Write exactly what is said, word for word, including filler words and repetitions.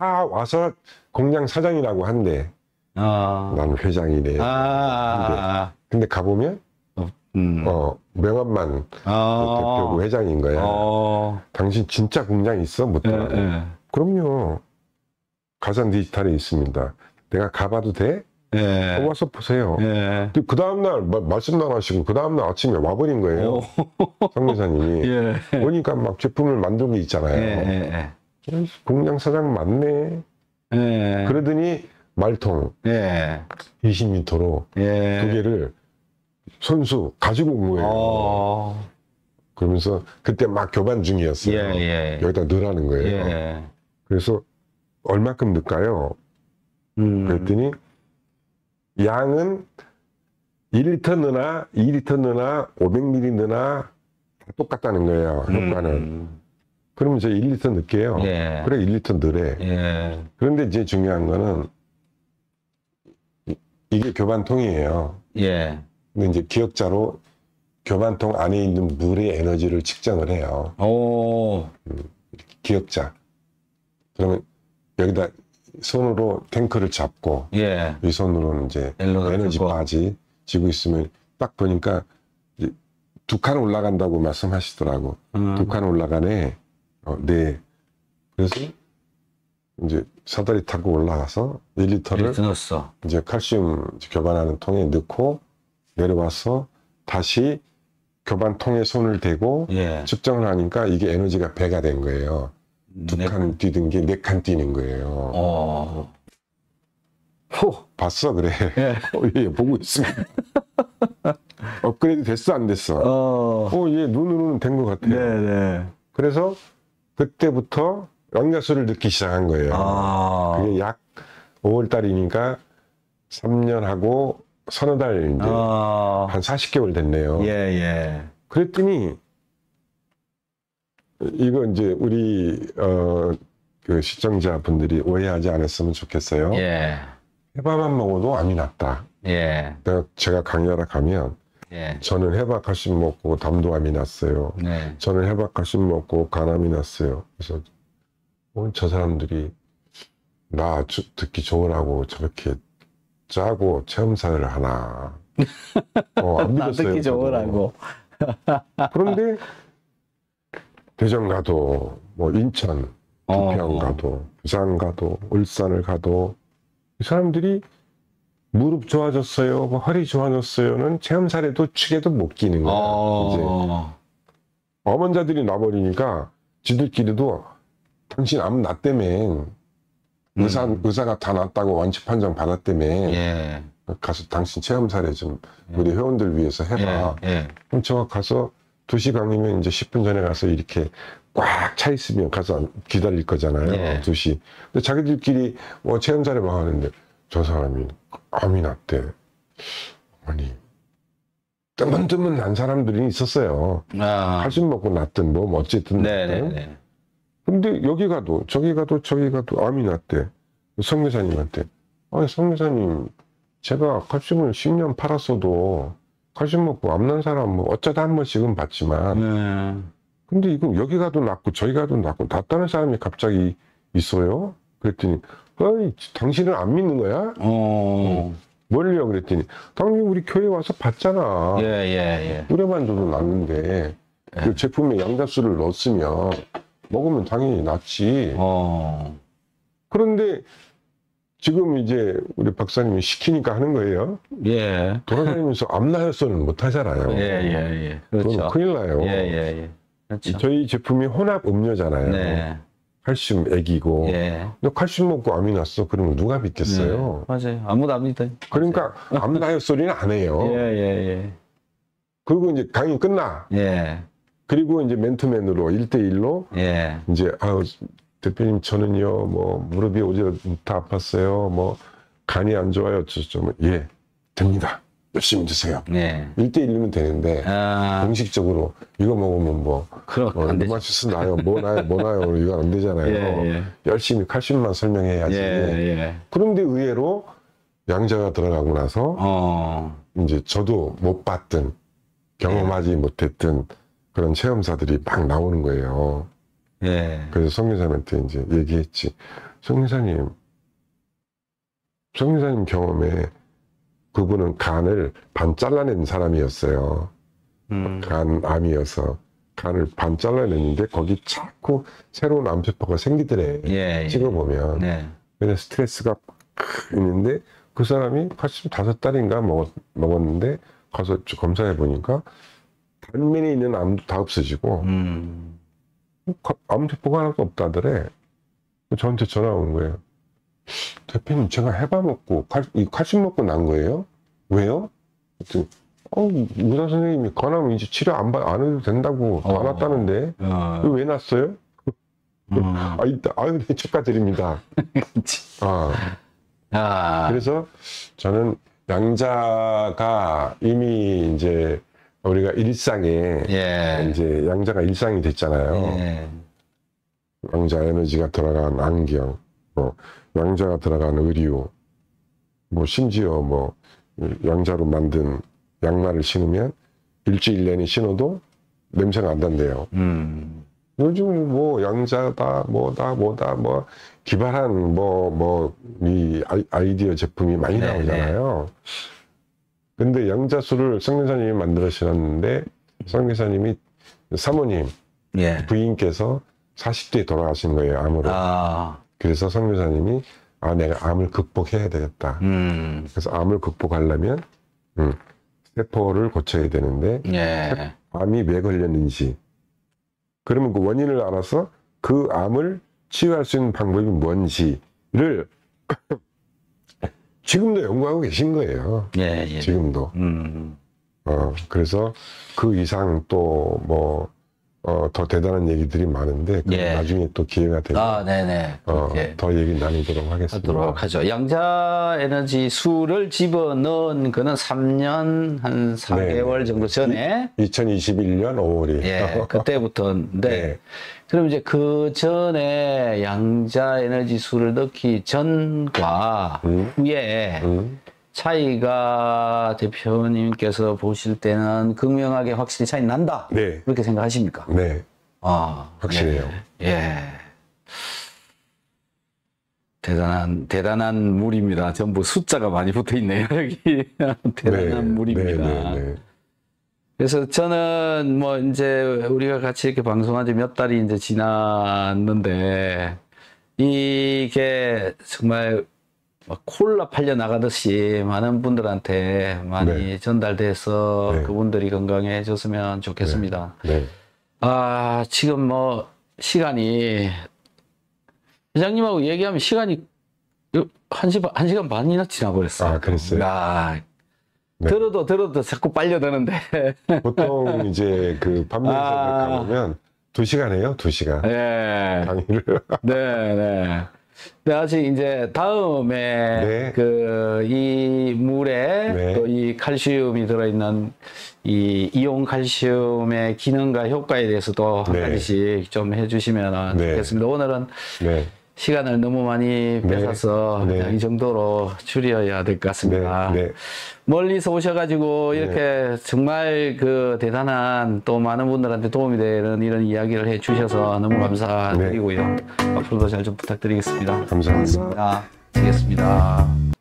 다 와서 공장 사장이라고 한대. 아. 나는 회장이래. 아. 근데, 근데 가보면, 어, 음. 어, 명함만 아. 대표고 회장인 거야. 어. 당신 진짜 공장 있어? 묻더라고. 예, 예. 그럼요. 가산 디지털에 있습니다. 내가 가봐도 돼? 예. 어, 와서 보세요. 예. 그 다음날, 말씀도 안 하시고, 그 다음날 아침에 와버린 거예요. 성 여사님이. 예. 보니까 막 제품을 만든 게 있잖아요. 예, 예, 공장 사장 맞네. 예. 그러더니 말통 예. 이십 미터로 예. 두 개를 손수 가지고 온 거예요. 어. 그러면서 그때 막 교반 중이었어요. 예, 예. 여기다 넣으라는 거예요. 예. 그래서 얼마큼 넣을까요? 음. 그랬더니 양은 일 리터 넣으나 이 리터 넣으나 오백 밀리리터 넣으나 다 똑같다는 거예요. 효과는. 음. 그러면 이제 일 리터 넣을게요. 예. 그래 일 리터 넣으래. 예. 그런데 이제 중요한 거는 이게 교반통이에요. 예. 근데 이제 기억자로 교반통 안에 있는 물의 에너지를 측정을 해요. 오. 기억자. 그러면 여기다 손으로 탱크를 잡고 예. 이 손으로는 이제 엘로다 에너지 펴고. 바지 쥐고 있으면 딱 보니까 이제 두 칸 올라간다고 말씀하시더라고. 음. 두 칸 올라가네. 어, 네. 그래서 이제 사다리 타고 올라가서 일 리터를 이렇게 넣었어. 이제 칼슘 교반하는 통에 넣고 내려와서 다시 교반통에 손을 대고 예. 측정을 하니까 이게 에너지가 배가 된 거예요. 두 네. 칸 뛰던 게 네 칸 뛰는 거예요. 어. 호 봤어 그래. 예. 어, 예, 보고 있습니다. 업그레이드 됐어 안 됐어? 어. 어, 예, 눈으로는 된 것 같아요. 네네. 그래서 그때부터 영양소를 넣기 시작한 거예요. 아. 그게 약 오월 달이니까 삼 년 하고 서너 달 이제 아. 한 사십 개월 됐네요. 예, 예. 그랬더니 이거 이제 우리 어, 그 시청자분들이 오해하지 않았으면 좋겠어요. 예. 해바만 먹어도 암이 났다. 예. 내가 제가 강의하러 가면 예. 저는 해박 칼슘 먹고 담도암이 났어요. 네. 저는 해박 칼슘 먹고 간암이 났어요. 그래서 어, 저 사람들이 나 주, 듣기 좋으라고 저렇게 짜고 체험사를 하나. 어, 안 나 믿었어요. 듣기 좋으라고. 그런데 대전 가도 뭐 인천, 부평 어. 가도 부산 가도 울산을 가도 이 사람들이 무릎 좋아졌어요, 뭐 허리 좋아졌어요는 체험 사례도 축에도 못 끼는 거야. 이제 어. 엄원자들이 나버리니까 지들끼리도 당신 암 났다며 의사, 음. 의사가 다 났다고 완치 판정 받았다며 예. 가서 당신 체험 사례 좀 우리 회원들 위해서 해봐. 예. 예. 그럼 저 가서 두 시 강의면 이제 십 분 전에 가서 이렇게 꽉 차 있으면 가서 기다릴 거잖아요. 예. 두 시. 근데 자기들끼리 뭐 체험 사례 막 하는데 저 사람이 암이 났대. 아니, 뜨문뜨문 난 사람들이 있었어요. 아. 칼슘 먹고 났든 뭐 어쨌든 났든. 네네네. 근데 여기 가도 저기 가도 저기 가도 암이 났대. 성 여사님한테 아니 성 여사님 제가 칼슘을 십 년 팔았어도 칼슘 먹고 암 난 사람 뭐 어쩌다 한 번씩은 봤지만 네. 근데 이거 여기 가도 낫고 저기 가도 낫고 났다는 사람이 갑자기 있어요? 그랬더니 어이 당신은 안 믿는 거야? 어. 뭘요? 그랬더니 당연히 우리 교회 와서 봤잖아. 예, 예, 뿌려만 줘도 낫는데 예. 그 제품에 양자수를 넣었으면 먹으면 당연히 낫지. 어. 그런데 지금 이제 우리 박사님이 시키니까 하는 거예요. 예. 돌아다니면서 암나요소는 못 하잖아요. 예, 예, 예. 그럼 그렇죠. 큰일 나요. 예, 예, 예. 그렇죠. 저희 제품이 혼합 음료잖아요. 네. 칼슘 액이고. 예. 근데 칼슘 먹고 암이 났어. 그러면 누가 믿겠어요? 네. 맞아요. 아무도 안 믿어요. 그러니까 암나요 소리는 안 해요. 예, 예, 그리고 이제 강의 끝나. 예. 예. 그리고 이제 맨투맨으로 일 대일로 예. 이제 아우 대표님 저는요 뭐 무릎이 어제부터 아팠어요. 뭐 간이 안 좋아요. 어쩌죠. 예 됩니다. 열심히 드세요. 네. 일 대일이면 되는데 아, 공식적으로 이거 먹으면 뭐 그럼 어, 안 되죠. 루마티스 나요, 뭐 나요, 뭐 나요, 이거 안 되잖아요. 예, 예. 열심히 칼슘만 설명해야지. 예, 예. 그런데 의외로 양자가 들어가고 나서 어. 이제 저도 못 봤던 경험하지 못했던 그런 체험사들이 막 나오는 거예요. 예. 그래서 성교사님한테 이제 얘기했지. 성교사님, 성교사님 경험에 그분은 간을 반 잘라낸 사람이었어요. 음. 간암이어서 간을 반 잘라냈는데 거기 자꾸 새로운 암세포가 생기더래. 예, 예. 찍어보면. 네. 그래서 스트레스가 크 있는데 그 사람이 팔십오 달인가 먹었, 먹었는데 가서 검사해 보니까 단면에 있는 암도 다 없어지고 음. 암세포가 하나도 없다더래. 저한테 전화 온 거예요. 대표님, 제가 해바 먹고 칼, 이 칼슘 먹고 난 거예요? 왜요? 그랬더니, 어, 의사 선생님이 간암 이제 치료 안, 받, 안 해도 된다고 어. 안 왔다는데 어. 왜 났어요? 음. 아, 이따, 아유, 네, 축하드립니다. 아, 아. 그래서 저는 양자가 이미 이제 우리가 일상에 예. 이제 양자가 일상이 됐잖아요. 예. 양자 에너지가 들어간 안경, 뭐 양자가 들어간 의류, 뭐 심지어 뭐 양자로 만든 양말을 신으면 일주일 내내 신어도 냄새가 안 난대요. 음. 요즘 뭐 양자다 뭐다 뭐다 뭐 기발한 뭐 뭐 이 아이디어 제품이 많이 네, 나오잖아요. 근데 양자수를 성교사님이 만들으셨는데 성교사님이 사모님 예. 부인께서 사십 대에 돌아가신 거예요, 암으로. 아. 그래서 성교사님이 아 내가 암을 극복해야 되겠다. 음. 그래서 암을 극복하려면 음, 세포를 고쳐야 되는데 예. 암이 왜 걸렸는지, 그러면 그 원인을 알아서 그 암을 치유할 수 있는 방법이 뭔지를 지금도 연구하고 계신 거예요. 예, 예. 지금도. 음. 어, 그래서 그 이상 또 뭐, 어, 더 대단한 얘기들이 많은데, 그 예. 나중에 또 기회가 되면, 아, 네네. 어, 그렇게 더 얘기 나누도록 하겠습니다. 하도록 하죠. 양자 에너지 수를 집어 넣은 거는 삼 년 한 사 개월 네. 정도 전에. 이천이십일 년 오월이. 예, 그때부터인데. 네. 그럼 이제 그 전에 양자 에너지 수를 넣기 전과 음. 후에 음. 차이가 대표님께서 보실 때는 극명하게 확실히 차이 난다. 네. 그렇게 생각하십니까? 네. 아, 확실해요. 예. 예. 대단한, 대단한 물입니다. 전부 숫자가 많이 붙어 있네요, 여기. 대단한 네. 물입니다. 네, 네, 네. 그래서 저는 뭐 이제 우리가 같이 이렇게 방송한 지 몇 달이 이제 지났는데, 이게 정말 막 콜라 팔려 나가듯이 많은 분들한테 많이 네. 전달돼서 네. 그분들이 건강해졌으면 좋겠습니다. 네. 아, 지금 뭐 시간이 회장님하고 얘기하면 시간이 한 시간, 한 시간 반이나 지나버렸어요. 아, 그랬어요? 아, 네. 들어도 들어도 자꾸 빨려드는데. 보통 이제 그 반면에서 아. 가보면 두 시간 해요, 두 시간. 네. 강의를. 네, 네. 근데 아직 이제 다음에 네. 그 이 물에 네. 또 이 칼슘이 들어있는 이 이온 칼슘의 기능과 효과에 대해서도 한 네. 가지씩 좀 해주시면 네. 좋겠습니다. 오늘은 네. 시간을 너무 많이 뺏어서 네. 그냥 이 정도로 줄여야 될 것 같습니다. 네. 네. 멀리서 오셔가지고 이렇게 정말 그 대단한 또 많은 분들한테 도움이 되는 이런 이야기를 해 주셔서 너무 감사드리고요. 앞으로도 잘 좀 부탁드리겠습니다. 감사합니다. 아, 드리겠습니다.